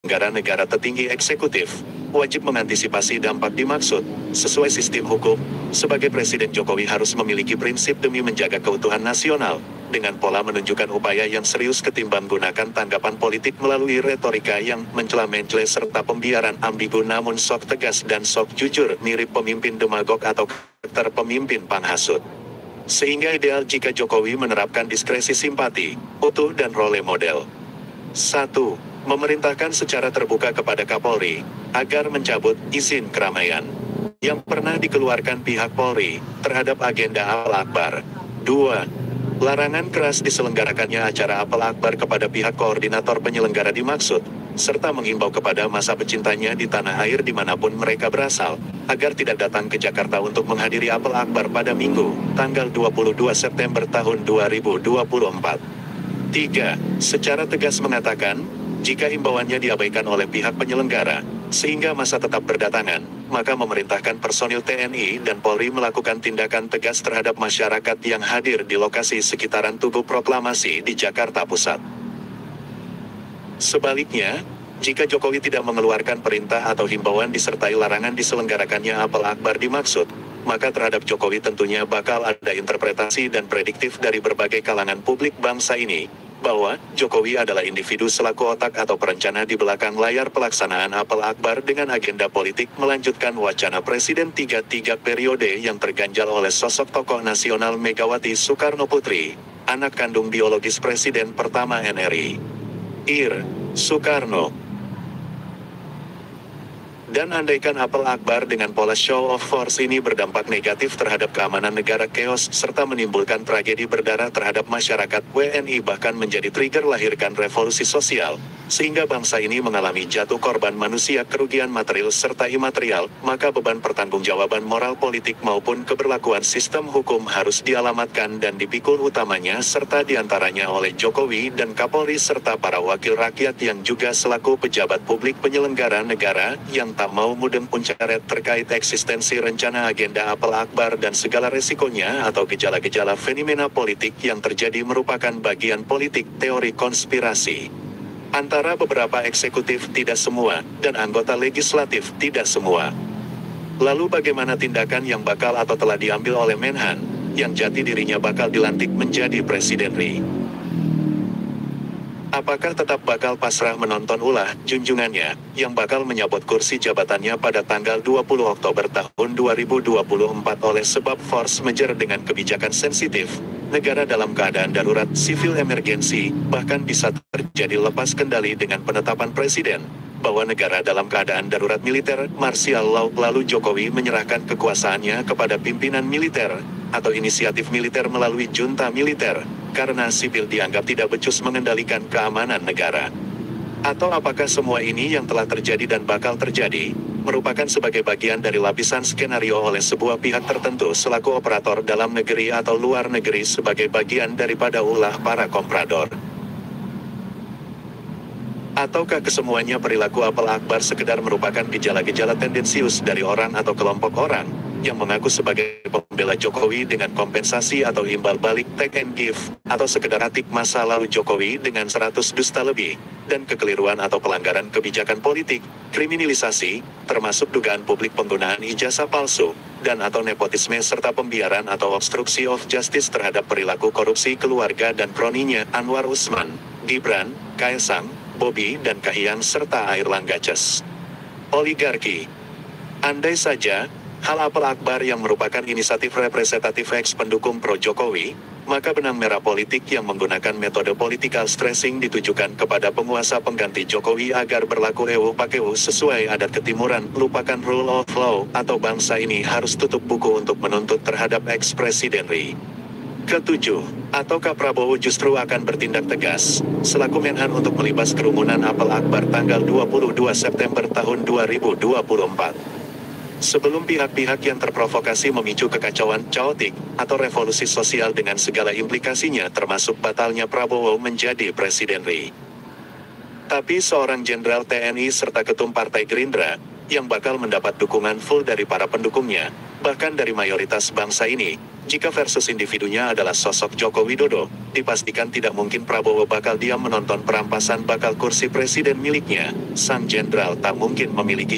penyelenggara negara tertinggi eksekutif, wajib mengantisipasi dampak dimaksud, sesuai sistem hukum. Sebagai Presiden Jokowi harus memiliki prinsip demi menjaga keutuhan nasional, dengan pola menunjukkan upaya yang serius ketimbang gunakan tanggapan politik melalui retorika yang mencela-mencela serta pembiaran ambigu namun sok tegas dan sok jujur mirip pemimpin demagog atau karakter pemimpin panghasut. Sehingga ideal jika Jokowi menerapkan diskresi simpati, utuh dan role model. 1. Memerintahkan secara terbuka kepada Kapolri, agar mencabut izin keramaian yang pernah dikeluarkan pihak Polri, terhadap agenda Apel Akbar. 2. Larangan keras diselenggarakannya acara Apel Akbar kepada pihak koordinator penyelenggara dimaksud, serta menghimbau kepada masa pecintanya di tanah air dimanapun mereka berasal, agar tidak datang ke Jakarta untuk menghadiri Apel Akbar pada Minggu, tanggal 22 September tahun 2024. 3. Secara tegas mengatakan, jika himbauannya diabaikan oleh pihak penyelenggara, sehingga masa tetap berdatangan, maka memerintahkan personil TNI dan Polri melakukan tindakan tegas terhadap masyarakat yang hadir di lokasi sekitaran Tugu Proklamasi di Jakarta Pusat. Sebaliknya, jika Jokowi tidak mengeluarkan perintah atau himbauan disertai larangan diselenggarakannya Apel Akbar dimaksud, maka terhadap Jokowi tentunya bakal ada interpretasi dan prediktif dari berbagai kalangan publik bangsa ini, bahwa Jokowi adalah individu selaku otak atau perencana di belakang layar pelaksanaan Apel Akbar dengan agenda politik melanjutkan wacana Presiden 3 periode yang terganjal oleh sosok tokoh nasional Megawati Soekarno Putri, anak kandung biologis Presiden pertama NRI, Ir. Soekarno. Dan andaikan Apel Akbar dengan pola show of force ini berdampak negatif terhadap keamanan negara, chaos, serta menimbulkan tragedi berdarah terhadap masyarakat WNI bahkan menjadi trigger lahirkan revolusi sosial, sehingga bangsa ini mengalami jatuh korban manusia, kerugian material serta imaterial, maka beban pertanggungjawaban moral politik maupun keberlakuan sistem hukum harus dialamatkan dan dipikul utamanya serta diantaranya oleh Jokowi dan Kapolri serta para wakil rakyat yang juga selaku pejabat publik penyelenggara negara yang tak mau mudeng puncaret terkait eksistensi rencana agenda Apel Akbar dan segala resikonya atau gejala-gejala fenomena politik yang terjadi merupakan bagian politik teori konspirasi antara beberapa eksekutif, tidak semua, dan anggota legislatif, tidak semua. Lalu bagaimana tindakan yang bakal atau telah diambil oleh Menhan, yang jati dirinya bakal dilantik menjadi Presiden RI? Apakah tetap bakal pasrah menonton ulah junjungannya, yang bakal menyabot kursi jabatannya pada tanggal 20 Oktober tahun 2024 oleh sebab force majeure dengan kebijakan sensitif, negara dalam keadaan darurat, civil emergency, bahkan bisa terjadi lepas kendali dengan penetapan Presiden, bahwa negara dalam keadaan darurat militer, martial law, lalu Jokowi menyerahkan kekuasaannya kepada pimpinan militer, atau inisiatif militer melalui junta militer, karena sipil dianggap tidak becus mengendalikan keamanan negara. Atau apakah semua ini yang telah terjadi dan bakal terjadi, merupakan sebagai bagian dari lapisan skenario oleh sebuah pihak tertentu selaku operator dalam negeri atau luar negeri sebagai bagian daripada ulah para komprador? Ataukah kesemuanya perilaku Apel Akbar sekedar merupakan gejala-gejala tendensius dari orang atau kelompok orang yang mengaku sebagai pembela Jokowi dengan kompensasi atau imbal balik take and give, atau sekedar atik masa lalu Jokowi dengan 100 dusta lebih, dan kekeliruan atau pelanggaran kebijakan politik, kriminalisasi, termasuk dugaan publik penggunaan ijazah palsu, dan atau nepotisme serta pembiaran atau obstruksi of justice terhadap perilaku korupsi keluarga dan kroninya Anwar Usman, Gibran, Kaesang, Bobi dan Kahiyang serta Airlangga Ces. Oligarki. Andai saja hal Apel Akbar yang merupakan inisiatif representatif ex pendukung pro-Jokowi, maka benang merah politik yang menggunakan metode political stressing ditujukan kepada penguasa pengganti Jokowi agar berlaku ewu pakeu sesuai adat ketimuran, lupakan rule of law, atau bangsa ini harus tutup buku untuk menuntut terhadap ex-presiden RI. Ketujuh, ataukah Prabowo justru akan bertindak tegas, selaku Menhan untuk melibas kerumunan Apel Akbar tanggal 22 September tahun 2024? Sebelum pihak-pihak yang terprovokasi memicu kekacauan chaotik atau revolusi sosial dengan segala implikasinya termasuk batalnya Prabowo menjadi Presiden RI. Tapi seorang jenderal TNI serta ketum Partai Gerindra, yang bakal mendapat dukungan full dari para pendukungnya, Bahkan dari mayoritas bangsa ini, jika versus individunya adalah sosok Joko Widodo, dipastikan tidak mungkin Prabowo bakal diam menonton perampasan bakal kursi presiden miliknya. Sang jenderal tak mungkin memiliki